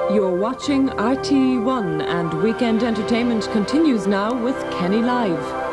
You're watching RTE1 and Weekend Entertainment continues now with Kenny Live.